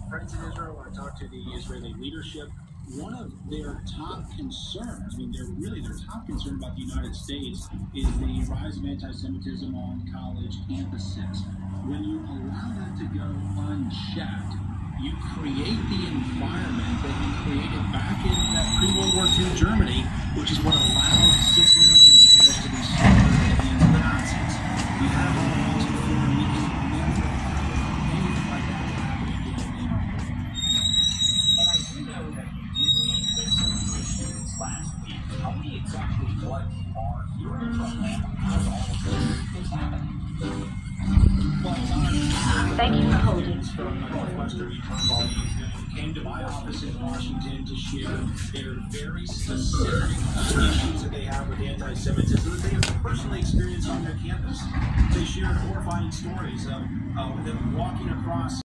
friends in Israel, I talk to the Israeli leadership. One of their top concerns, I mean, their top concern about the United States is the rise of anti-Semitism on college campuses. When you allow that to go unchecked, you create the environment that you created back in that pre-World War II Germany, which is what allowed 6 million Jews to be slaughtered at the hands of the Nazis. You have all those before making anything like that happen again in our world. And I do know that you did meet with some Christians last week. Tell me exactly what you are hearing from them as all of this is happening. Thank you for holding. From Northwestern University came to my office in Washington to share their very specific issues that they have with anti-Semitism that they have personally experienced on their campus. They shared horrifying stories of them walking across